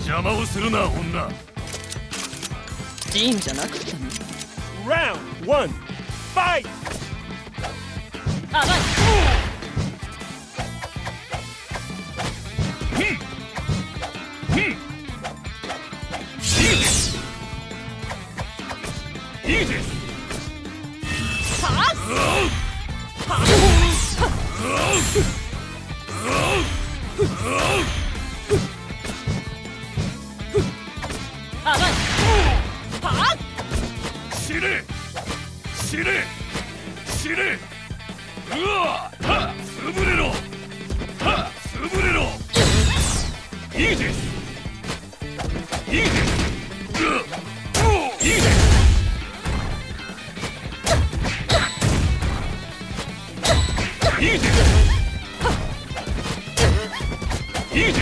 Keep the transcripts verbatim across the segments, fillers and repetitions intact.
邪魔をするな女。 いいんじゃなかったの。 Round one, fight! 甘い。 いいです。 パス。甘い。パス。 死ね死ね死ね。うわっはっ潰れろはっ潰れろ。いいですいいですうっいいです。いいですいいです。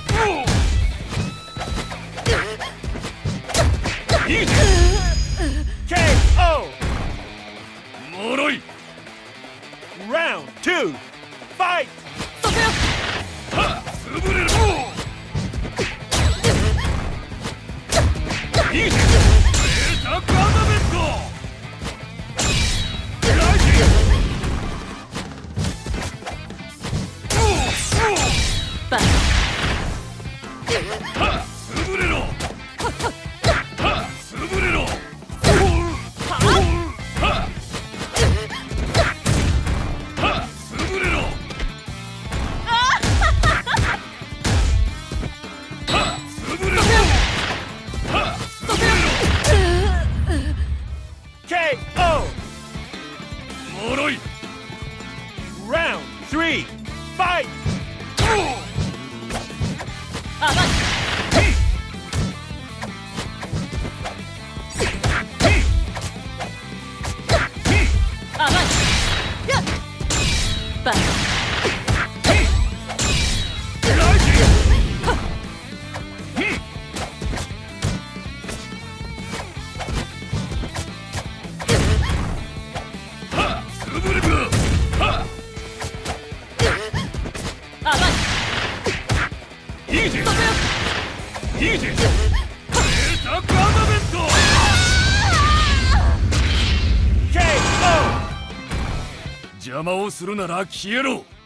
いいです。 ケーオー! もろい。 Round two, fight! そこよ。 はっ潰れろ。いいです。ベータガーナメント。 バカ。 はっ潰れろはっ潰れろ。はっはっ潰れろ。はっ潰れろはっ潰れろ。 ケーオー! もろい。 Round three, fight! 甘い。甘い。やっ。バカ。 潰れる。はっ甘い。 いいですそこよ。 いいです。ベータガーナメント。 ケーオー! 邪魔をするなら消えろ。